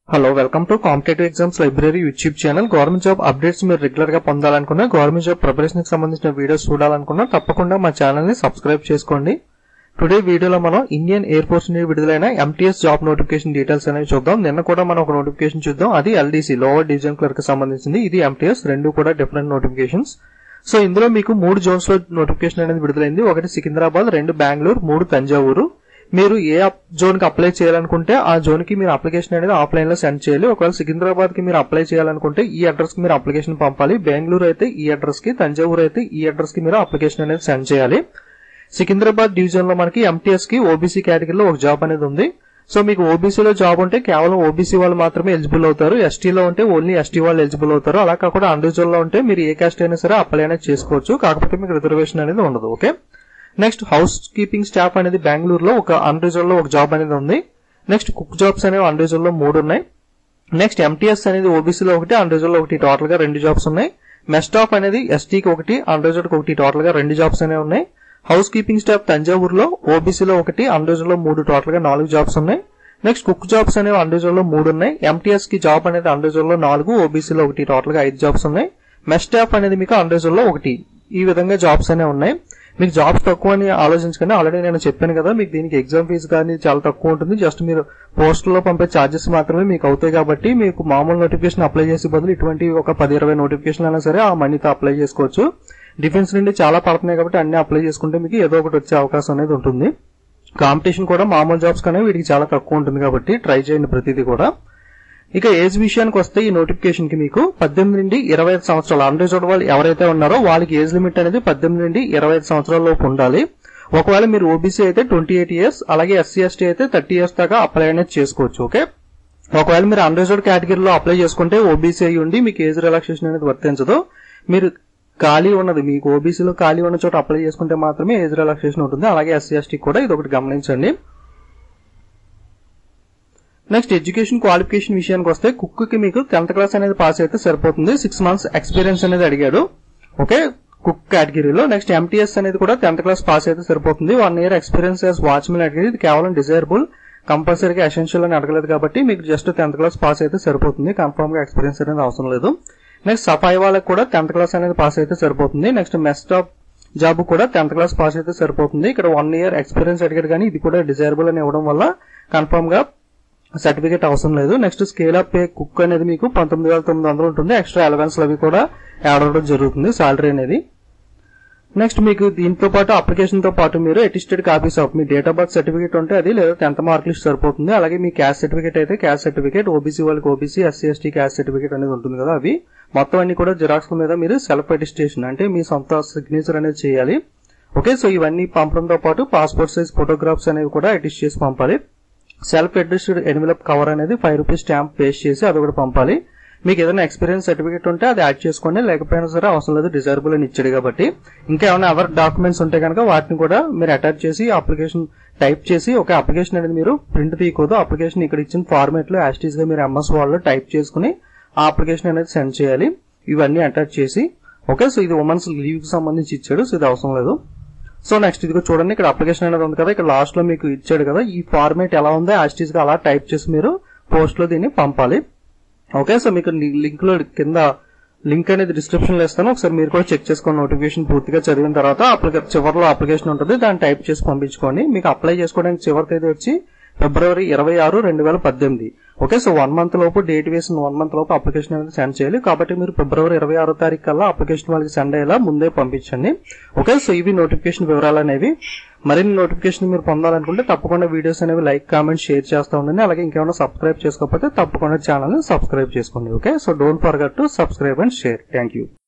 Hello welcome to competitive exams library YouTube channel. Government job updates మీరు regular గా పొందాలనుకున్నా, government job preparation కి సంబంధించిన వీడియోస్ చూడాలనుకున్నా తప్పకుండా మా ఛానల్ ని సబ్స్క్రైబ్ చేసుకోండి. టుడే వీడియోలో మనం ఇండియన్ ఎయిర్ ఫోర్స్ నుండి విడుదలైన ఎంటీఎస్ జాబ్ నోటిఫికేషన్ డీటెయిల్స్ అనేవి చూద్దాం. నిన్న కూడా మనం ఒక నోటిఫికేషన్ చూద్దాం, అది ఎల్డీసీ లోవర్ డివిజన్ క్లర్క్ కి సంబంధించింది. ఇది ఎంటీఎస్, రెండు కూడా డిఫరెంట్ నోటిఫికేషన్స్. సో ఇందులో మీకు 3 జోన్స్ లో నోటిఫికేషన్ అనేది విడుదలైంది. ఒకటి సికింద్రాబాద్, 2 బెంగళూరు, 3 తంజావూరు. మీరు ఏ జోన్ కి అప్లై చేయాలనుకుంటే ఆ జోన్ కి మీరు అప్లికేషన్ అనేది ఆఫ్లైన్ లో సెండ్ చేయాలి. ఒకవేళ సికింద్రాబాద్ కి మీరు అప్లై చేయాలనుకుంటే ఈ అడ్రస్ కి మీరు అప్లికేషన్ పంపాలి. బెంగళూరు అయితే ఈ అడ్రస్ కి, తంజావూరు అయితే ఈ అడ్రస్ కి మీరు అప్లికేషన్ అనేది సెండ్ చేయాలి. సికింద్రాబాద్ డివిజన్ లో మనకి ఎంటీఎస్ కి ఓబీసీ కేటగిరీలో ఒక జాబ్ అనేది ఉంది. సో మీకు ఓబీసీలో జాబ్ ఉంటే కేవలం ఓబీసీ వాళ్ళు మాత్రమే ఎలిజిబుల్ అవుతారు. ఎస్టీలో ఉంటే ఓన్లీ ఎస్టీ వాళ్ళు ఎలిజిబుల్ అవుతారు. అలా కాకుండా అన్రిజర్వ్ లో ఉంటే మీరు ఏ కాస్ట్ అయినా సరే అప్లై అనేది చేసుకోవచ్చు, కాకపోతే మీకు రిజర్వేషన్ అనేది ఉండదు. Okay, next house keeping staff అనేది బెంగళూరులో ఒక అన్రిజర్వ్ లో ఒక జాబ్ అనేది ఉంది. నెక్స్ట్ కుక్ జాబ్స్ అనేవి అన్రిజర్వ్ లో 3 ఉన్నాయి. నెక్స్ట్ ఎంటీఎస్ అనేది ఓబీసీలో ఒకటి, అన్రిజర్వ్ లో ఒకటి, టోటల్ గా 2 జాబ్స్ ఉన్నాయి. మెస్ స్టాఫ్ అనేది ఎస్టీకి ఒకటి, అన్రిజర్వ్ కి ఒకటి, టోటల్ గా 2 జాబ్స్ అనేవి ఉన్నాయి. హౌస్ కీపింగ్ స్టాఫ్ తంజావూరులో ఓబీసీలో ఒకటి, అన్రిజర్వ్ లో 3, టోటల్ గా 4 జాబ్స్ ఉన్నాయి. నెక్స్ట్ కుక్ జాబ్స్ అనేవి అన్రిజర్వ్ లో 3 ఉన్నాయి. ఎంటీఎస్ కి జాబ్ అనేది అన్రిజర్వ్ లో 4, ఓబీసీలో ఒకటి, టోటల్ గా 5 జాబ్స్ ఉన్నాయి. మెస్ స్టాఫ్ అనేది మీకు అన్రిజర్వ్ లో ఒకటి. ఈ విధంగా జాబ్స్ అనేవి ఉన్నాయి. మీకు జాబ్స్ తక్కువ అని ఆలోచించకండి, ఆల్రెడీ నేను చెప్పాను కదా, మీకు దీనికి ఎగ్జామ్ ఫీజు కానీ చాలా తక్కువ ఉంటుంది. జస్ట్ మీరు పోస్టుల్లో పంపే ఛార్జెస్ మాత్రమే మీకు అవుతాయి. కాబట్టి మీకు మామూలు నోటిఫికేషన్ అప్లై చేసే బదులు ఇటువంటి ఒక 10-20 నోటిఫికేషన్ అయినా సరే ఆ మనీతో అప్లై చేసుకోవచ్చు. డిఫెన్స్ నుండి చాలా పడుతున్నాయి కాబట్టి అన్ని అప్లై చేసుకుంటే మీకు ఏదో ఒకటి వచ్చే అవకాశం అనేది ఉంటుంది. కాంపిటీషన్ కూడా మామూలు జాబ్స్ కన్నా వీటికి చాలా తక్కువ ఉంటుంది కాబట్టి ట్రై చేయండి ప్రతిదీ కూడా. ఇక ఏజ్ విషయానికి వస్తే ఈ నోటిఫికేషన్ కి మీకు 18 నుండి 25 సంవత్సరాలు అన్రిజర్వ్డ్ వాళ్ళు ఎవరైతే ఉన్నారో వాళ్ళకి ఏజ్ లిమిట్ అనేది 18 నుండి 25 సంవత్సరాల లోపు ఉండాలి. ఒకవేళ మీరు ఓబీసీ అయితే 28 ఇయర్స్, అలాగే ఎస్సీ ఎస్టీ అయితే 30 ఇయర్స్ దాకా అప్లై అనేది చేసుకోవచ్చు. ఓకే, ఒకవేళ మీరు అన్రిజర్వ్డ్ కేటగిరీలో అప్లై చేసుకుంటే ఓబీసీ అయ్యి ఉండి మీకు ఏజ్ రిలాక్సేషన్ అనేది వర్తించదు. మీరు ఖాళీ ఉన్నది, మీకు ఓబీసీలో ఖాళీ ఉన్న చోట అప్లై చేసుకుంటే మాత్రమే ఏజ్ రిలాక్సేషన్ ఉంటుంది. అలాగే ఎస్సీ ఎస్టీ కూడా ఇది ఒకటి గమనించండి. నెక్స్ట్ ఎడ్యుకేషన్ క్వాలిఫికేషన్ విషయానికి వస్తే కుక్ కి మీకు 10th క్లాస్ అనేది పాస్ అయితే సరిపోతుంది. 6 మంత్స్ ఎక్స్పీరియన్స్ అనేది అడిగాడు. ఓకే, కుక్ కేటగిరీలో. నెక్స్ట్ ఎంటీఎస్ అనేది కూడా 10th క్లాస్ పాస్ అయితే సరిపోతుంది. 1 ఇయర్ ఎక్స్పీరియన్స్ యాజ్ వాచ్మెన్ అడిగేది, ఇది కేవలం డిజైరబుల్, కంపల్సరీగా ఎసెన్షియల్ అని అడగలేదు కాబట్టి మీకు జస్ట్ 10th క్లాస్ పాస్ అయితే సరిపోతుంది. కన్ఫర్మ్ గా ఎక్స్పీరియన్స్ అనేది అవసరం లేదు. నెక్స్ట్ సఫాయి వాళ్ళకి కూడా 10th క్లాస్ అనేది పాస్ అయితే సరిపోతుంది. నెక్స్ట్ మెస్ స్టాఫ్ జాబ్ కూడా 10th క్లాస్ పాస్ అయితే సరిపోతుంది. ఇక్కడ 1 ఇయర్ ఎక్స్పీరియన్స్ అడిగాడు కానీ ఇది కూడా డిజైరబుల్ అని ఇవ్వడం వల్ల కన్ఫర్మ్ గా సర్టిఫికేట్ అవసరం లేదు. Next scale of pay cook అనేది మీకు 19,900 ఉంటుంది. ఎక్స్ట్రా అలవెన్స్ అవి కూడా యాడ్ అవ్వడం జరుగుతుంది సాలరీ అనేది. నెక్స్ట్ మీకు దీంతో పాటు అప్లికేషన్ తో పాటు మీరు అటెస్టెడ్ కాపీస్ ఆఫ్ మీ డేట్ ఆఫ్ బర్త్ సర్టిఫికేట్ ఉంటే అది, లేదా 10th మార్క్ లిస్ట్ సరిపోతుంది. అలాగే మీ క్యాస్ట్ సర్టిఫికేట్ అయితే క్యాస్ట్ సర్టిఫికేట్, ఓబీసీ వాళ్ళకి OBC, SC ST caste certificate అనేది ఉంటుంది కదా, అవి మొత్తం అన్ని కూడా జిరాక్స్ మీద మీరు సెల్ఫ్ అటెస్టేషన్ అంటే మీ సొంత సిగ్నేచర్ అనేది చేయాలి. ఓకే, సో ఇవన్నీ పంపడంతో పాటు పాస్పోర్ట్ సైజ్ ఫోటోగ్రాఫ్స్ అనేవి కూడా అటెస్ట్ చేసి పంపాలి. సెల్ఫ్ అడ్రస్డ్ ఎన్వెలప్ కవర్ అనేది 5 రూపీస్ స్టాంప్ పేస్ట్ చేసి అది కూడా పంపాలి. మీకు ఏదైనా ఎక్స్పీరియన్స్ సర్టిఫికేట్ ఉంటే అది యాడ్ చేసుకోండి, లేకపోయినా సరే అవసరం లేదు, డిజైరబుల్ అని ఇచ్చాడు కాబట్టి. ఇంకా ఏమైనా అదర్ డాక్యుమెంట్స్ ఉంటే కనుక వాటిని కూడా మీరు అటాచ్ చేసి అప్లికేషన్ టైప్ చేసి, ఒక అప్లికేషన్ అనేది మీరు ప్రింట్ తీయకూడదు. అప్లికేషన్ ఇక్కడ ఇచ్చిన ఫార్మాట్ లో యాస్టీస్ గా మీరు ఎంఎస్ వర్డ్ లో టైప్ చేసుకుని ఆ అప్లికేషన్ అనేది సెండ్ చేయాలి. ఇవన్నీ అటాచ్ చేసి. ఓకే, సో ఇది ఉమెన్స్ లీవ్ కి సంబంధించి ఇచ్చాడు, సో ఇది అవసరం లేదు. సో నెక్స్ట్ ఇదిగో చూడండి, ఇక్కడ అప్లికేషన్ అనేది ఉంది కదా, ఇక్కడ లాస్ట్ లో మీకు ఇచ్చాడు కదా, ఈ ఫార్మాట్ ఎలా ఉందో యాస్టీస్ గా అలా టైప్ చేసి మీరు పోస్ట్ లో దీన్ని పంపాలి. ఓకే, సో మీకు లింక్ లో కింద లింక్ అనేది డిస్క్రిప్షన్ లో ఇస్తాను, ఒకసారి మీరు కూడా చెక్ చేసుకోండి. నోటిఫికేషన్ పూర్తిగా చదివిన తర్వాత చివరిలో అప్లికేషన్ ఉంటుంది, దాన్ని టైప్ చేసి పంపించుకోండి. మీకు అప్లై చేసుకోవడానికి చివరి తేదీ వచ్చి ఫిబ్రవరి 26, 2018. ఓకే, సో 1 మంత్ లోపు డేట్ వేసిన 1 మంత్ లోపు అప్లికేషన్ అనేది సెండ్ చేయాలి. కాబట్టి మీరు ఫిబ్రవరి 26వ తారీఖు కల్లా అప్లికేషన్ వాళ్ళకి సెండ్ అయ్యేలా ముందే పంపించండి. ఓకే, సో ఇవి నోటిఫికేషన్ వివరాలు అనేవి. మరిన్ని నోటిఫికేషన్ మీరు పొందాలనుకుంటే తప్పకుండా వీడియోస్ అనేవి లైక్, కామెంట్, షేర్ చేస్తూ ఉండండి. అలాగే ఇంకేమైనా సబ్స్క్రైబ్ చేసుకోకపోతే తప్పకుండా ఛానల్ ని సబ్స్క్రైబ్ చేసుకోండి. Okay, so don't forget to subscribe and share. Thank you.